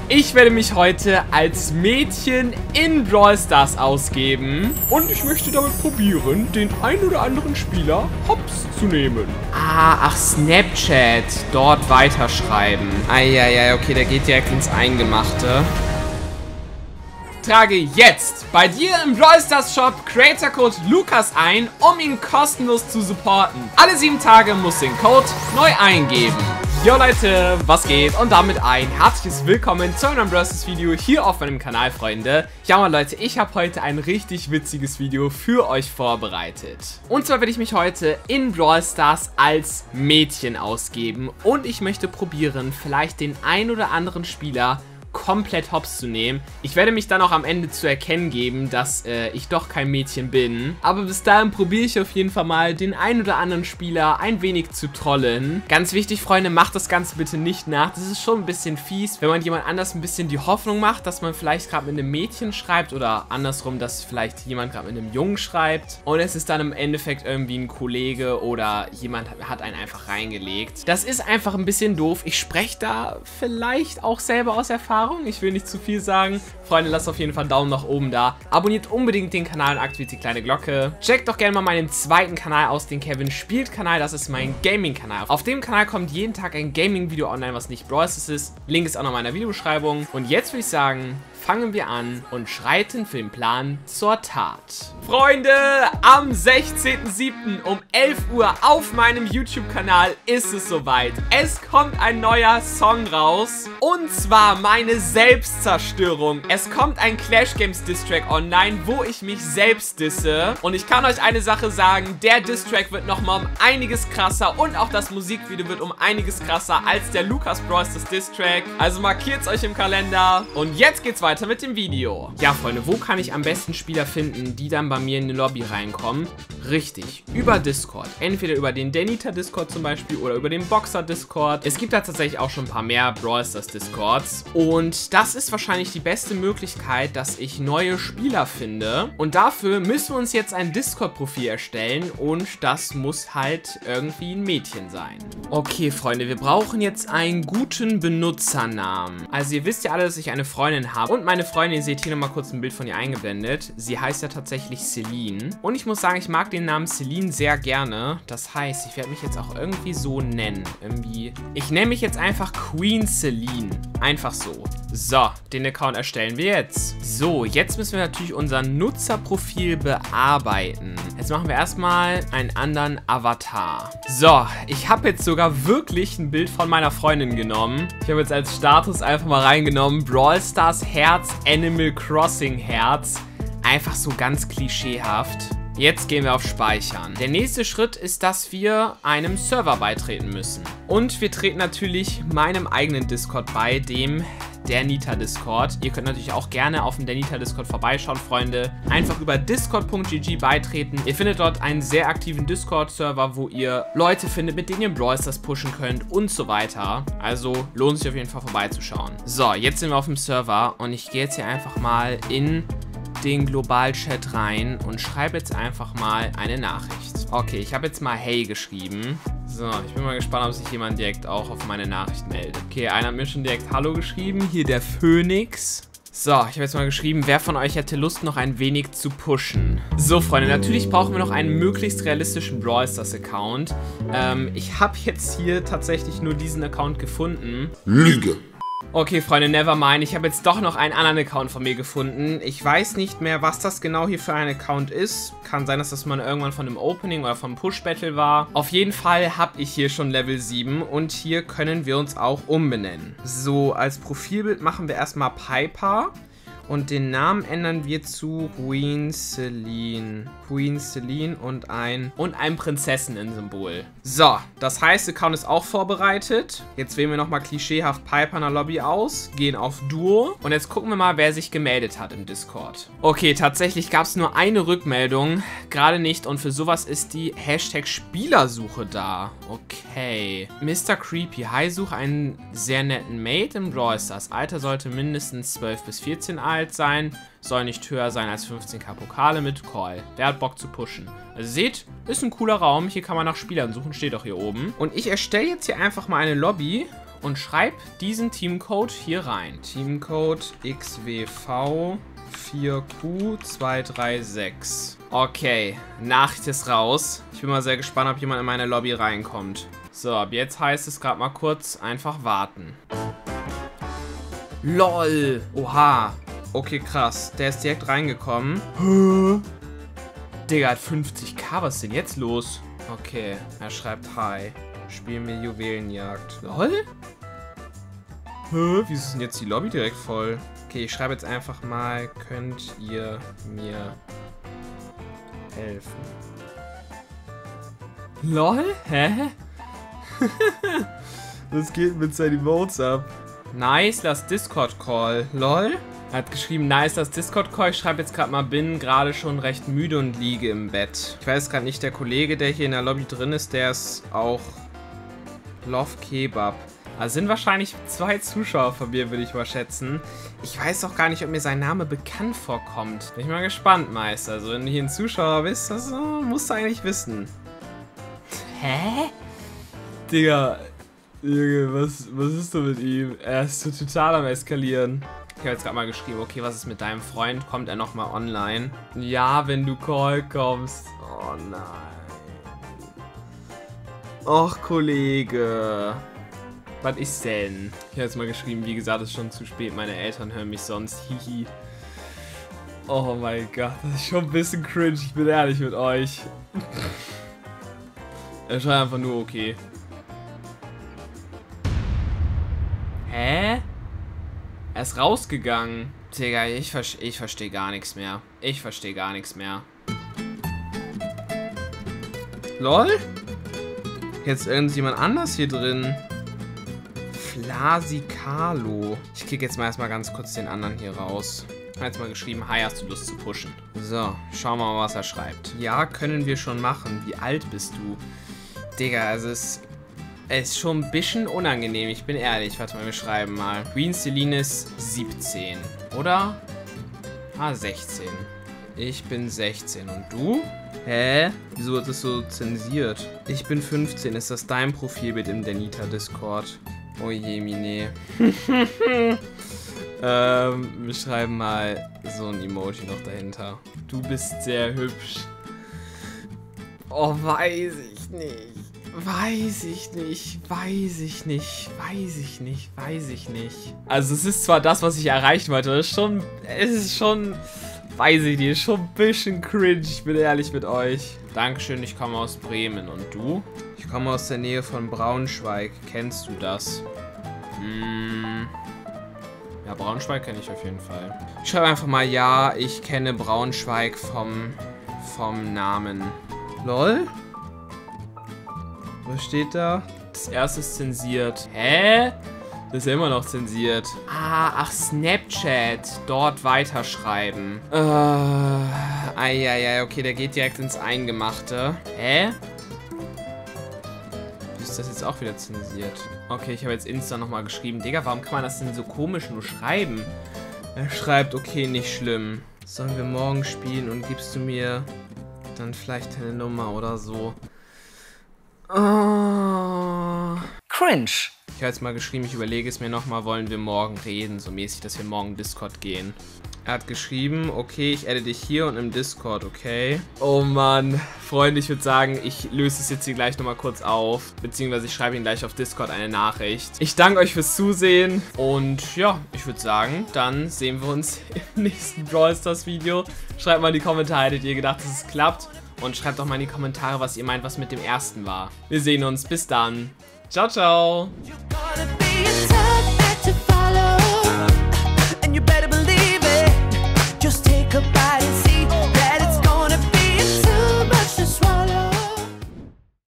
Ich werde mich heute als Mädchen in Brawl Stars ausgeben. Und ich möchte damit probieren, den ein oder anderen Spieler hops zu nehmen. Ach, Snapchat. Dort weiterschreiben. Eieiei, okay, der geht direkt ins Eingemachte. Trage jetzt bei dir im Brawl Stars Shop Creator Code Lukas ein, um ihn kostenlos zu supporten. Alle 7 Tage musst du den Code neu eingeben. Yo Leute, was geht? Und damit ein herzliches Willkommen zu einem Brawl Stars Video hier auf meinem Kanal, Freunde. Ja mal Leute, ich habe heute ein richtig witziges Video für euch vorbereitet. Und zwar werde ich mich heute in Brawl Stars als Mädchen ausgeben. Und ich möchte probieren, vielleicht den ein oder anderen Spieler komplett hops zu nehmen. Ich werde mich dann auch am Ende zu erkennen geben, dass ich doch kein Mädchen bin. Aber bis dahin probiere ich auf jeden Fall mal, den ein oder anderen Spieler ein wenig zu trollen. Ganz wichtig, Freunde, macht das Ganze bitte nicht nach. Das ist schon ein bisschen fies, wenn man jemand anders ein bisschen die Hoffnung macht, dass man vielleicht gerade mit einem Mädchen schreibt oder andersrum, dass vielleicht jemand gerade mit einem Jungen schreibt. Und es ist dann im Endeffekt irgendwie ein Kollege oder jemand hat einen einfach reingelegt. Das ist einfach ein bisschen doof. Ich spreche da vielleicht auch selber aus Erfahrung. Ich will nicht zu viel sagen. Freunde, lasst auf jeden Fall einen Daumen nach oben da. Abonniert unbedingt den Kanal und aktiviert die kleine Glocke. Checkt doch gerne mal meinen zweiten Kanal aus, den Kevin spielt Kanal. Das ist mein Gaming-Kanal. Auf dem Kanal kommt jeden Tag ein Gaming-Video online, was nicht Brawl Stars ist. Link ist auch noch in meiner Videobeschreibung. Und jetzt würde ich sagen, fangen wir an und schreiten für den Plan zur Tat. Freunde, am 16.07. um 11 Uhr auf meinem YouTube-Kanal ist es soweit. Es kommt ein neuer Song raus und zwar meine Selbstzerstörung. Es kommt ein Clash Games Diss-Track online, wo ich mich selbst disse. Und ich kann euch eine Sache sagen, der Diss-Track wird nochmal um einiges krasser und auch das Musikvideo wird um einiges krasser als der Lukas Brawl Stars Diss-Track. Also markiert es euch im Kalender. Und jetzt geht's weiter mit dem Video. Ja, Freunde, wo kann ich am besten Spieler finden, die dann bei mir in die Lobby reinkommen? Richtig, über Discord. Entweder über den Danita Discord zum Beispiel oder über den Boxer Discord. Es gibt da tatsächlich auch schon ein paar mehr Brawl Stars Discords. Und das ist wahrscheinlich die beste Möglichkeit, dass ich neue Spieler finde. Und dafür müssen wir uns jetzt ein Discord-Profil erstellen. Und das muss halt irgendwie ein Mädchen sein. Okay, Freunde, wir brauchen jetzt einen guten Benutzernamen. Also ihr wisst ja alle, dass ich eine Freundin habe. Und meine Freundin, ihr seht hier nochmal kurz ein Bild von ihr eingeblendet. Sie heißt ja tatsächlich Celine. Und ich muss sagen, ich mag den Namen Celine sehr gerne. Das heißt, ich werde mich jetzt auch irgendwie so nennen. Ich nenne mich jetzt einfach Queen Celine. Einfach so. So, den Account erstellen wir jetzt. So, jetzt müssen wir natürlich unser Nutzerprofil bearbeiten. Jetzt machen wir erstmal einen anderen Avatar. So, ich habe jetzt sogar wirklich ein Bild von meiner Freundin genommen. Ich habe jetzt als Status einfach mal reingenommen, Brawl Stars Herz, Animal Crossing Herz. Einfach so ganz klischeehaft. Jetzt gehen wir auf Speichern. Der nächste Schritt ist, dass wir einem Server beitreten müssen. Und wir treten natürlich meinem eigenen Discord bei, dem Danita Discord. Ihr könnt natürlich auch gerne auf dem Danita Discord vorbeischauen, Freunde. Einfach über discord.gg beitreten. Ihr findet dort einen sehr aktiven Discord-Server, wo ihr Leute findet, mit denen ihr Brawl Stars pushen könnt und so weiter. Also lohnt sich auf jeden Fall vorbeizuschauen. So, jetzt sind wir auf dem Server und ich gehe jetzt hier einfach mal in den Global-Chat rein und schreibe jetzt einfach mal eine Nachricht. Okay, ich habe jetzt mal Hey geschrieben. So, ich bin mal gespannt, ob sich jemand direkt auch auf meine Nachricht meldet. Okay, einer hat mir schon direkt Hallo geschrieben. Hier der Phoenix. So, ich habe jetzt mal geschrieben, wer von euch hätte Lust, noch ein wenig zu pushen? So, Freunde, natürlich brauchen wir noch einen möglichst realistischen Brawl Stars Account. Ich habe jetzt hier tatsächlich nur diesen Account gefunden. Lüge. Okay, Freunde, nevermind. Ich habe jetzt doch noch einen anderen Account von mir gefunden. Ich weiß nicht mehr, was das genau hier für ein Account ist. Kann sein, dass das mal irgendwann von einem Opening oder vom Push-Battle war. Auf jeden Fall habe ich hier schon Level 7 und hier können wir uns auch umbenennen. So, als Profilbild machen wir erstmal Piper. Und den Namen ändern wir zu Queen Celine. Queen Celine und ein Prinzessinnen-Symbol. So, das heißt, der Account ist auch vorbereitet. Jetzt wählen wir nochmal klischeehaft Piper in der Lobby aus, gehen auf Duo und jetzt gucken wir mal, wer sich gemeldet hat im Discord. Okay, tatsächlich gab es nur eine Rückmeldung, gerade nicht, und für sowas ist die Hashtag-Spielersuche da. Okay. Mr. Creepy, hi, suche einen sehr netten Mate im Brawl Stars. Alter sollte mindestens 12 bis 14 alt sein, soll nicht höher sein als 15k Pokale mit Call. Der hat Bock zu pushen. Also seht, ist ein cooler Raum. Hier kann man nach Spielern suchen, steht auch hier oben. Und ich erstelle jetzt hier einfach mal eine Lobby und schreib diesen Teamcode hier rein. Teamcode XWV 4Q236. Okay, Nachricht ist raus. Ich bin mal sehr gespannt, ob jemand in meine Lobby reinkommt. So, ab jetzt heißt es gerade mal kurz einfach warten. LOL! Oha! Okay, krass. Der ist direkt reingekommen. Digga, hat 50k. Was ist denn jetzt los? Okay, er schreibt Hi. Spielen wir Juwelenjagd. LOL? Wieso ist denn jetzt die Lobby direkt voll? Okay, ich schreibe jetzt einfach mal, könnt ihr mir helfen? LOL? Hä? Was geht mit seinen Emotes ab? Nice, lass Discord Call. LOL? Er hat geschrieben, nice, lass Discord Call. Ich schreibe jetzt gerade mal, bin gerade schon recht müde und liege im Bett. Ich weiß gerade nicht, der Kollege, der hier in der Lobby drin ist, der ist auch Love Kebab. Also sind wahrscheinlich 2 Zuschauer von mir, würde ich mal schätzen. Ich weiß auch gar nicht, ob mir sein Name bekannt vorkommt. Bin ich mal gespannt, Meister. Also wenn du hier ein Zuschauer bist, das musst du eigentlich wissen. Hä? Digga, Junge, was ist denn mit ihm? Er ist so total am Eskalieren. Ich habe jetzt gerade mal geschrieben, okay, was ist mit deinem Freund? Kommt er nochmal online? Ja, wenn du Call kommst. Oh nein. Och, Kollege. Was ist denn? Ich habe jetzt mal geschrieben, wie gesagt, es ist schon zu spät. Meine Eltern hören mich sonst. Hihi. Oh mein Gott, das ist schon ein bisschen cringe. Ich bin ehrlich mit euch. Er schreibt einfach nur okay. Hä? Er ist rausgegangen. Digga, ich verstehe gar nichts mehr. Ich verstehe gar nichts mehr. LOL? Jetzt irgendjemand anders hier drin. Flasikalo. Ich kicke jetzt mal erstmal ganz kurz den anderen hier raus. Ich habe jetzt mal geschrieben, hi, hast du Lust zu pushen? So, schauen wir mal, was er schreibt. Ja, können wir schon machen. Wie alt bist du? Digga, also es ist schon ein bisschen unangenehm, ich bin ehrlich. Warte mal, wir schreiben mal. Green Celine ist 17, oder? Ah, 16. Ich bin 16. Und du? Hä? Wieso ist das so zensiert? Ich bin 15. Ist das dein Profilbild im Danita Discord? Oh je, Mine. Wir schreiben mal so ein Emoji noch dahinter. Du bist sehr hübsch. Oh, weiß ich nicht. Weiß ich nicht. Also es ist zwar das, was ich erreichen wollte, es ist schon, weiß ich nicht, ist schon ein bisschen cringe, ich bin ehrlich mit euch. Dankeschön, ich komme aus Bremen. Und du? Ich komme aus der Nähe von Braunschweig. Kennst du das? Ja, Braunschweig kenne ich auf jeden Fall. Ich schreibe einfach mal, ja, ich kenne Braunschweig vom Namen. LOL? Was steht da? Das erste ist zensiert. Hä? Das ist ja immer noch zensiert. Ah, ach, Snapchat. Dort weiterschreiben. Eieiei, okay, der geht direkt ins Eingemachte. Hä? Ist das jetzt auch wieder zensiert? Okay, ich habe jetzt Insta nochmal geschrieben. Digga, warum kann man das denn so komisch nur schreiben? Er schreibt, okay, nicht schlimm. Sollen wir morgen spielen und gibst du mir dann vielleicht deine Nummer oder so? Oh. Cringe. Ich habe jetzt mal geschrieben, ich überlege es mir nochmal, wollen wir morgen reden, so mäßig, dass wir morgen in Discord gehen. Er hat geschrieben, okay, ich adde dich hier und im Discord, okay? Oh Mann, Freunde, ich würde sagen, ich löse es jetzt hier gleich nochmal kurz auf, beziehungsweise ich schreibe Ihnen gleich auf Discord eine Nachricht. Ich danke euch fürs Zusehen und ja, ich würde sagen, dann sehen wir uns im nächsten Brawl Stars Video. Schreibt mal in die Kommentare, hättet ihr gedacht, dass es klappt? Und schreibt doch mal in die Kommentare, was ihr meint, was mit dem ersten war. Wir sehen uns, bis dann. Ciao, ciao.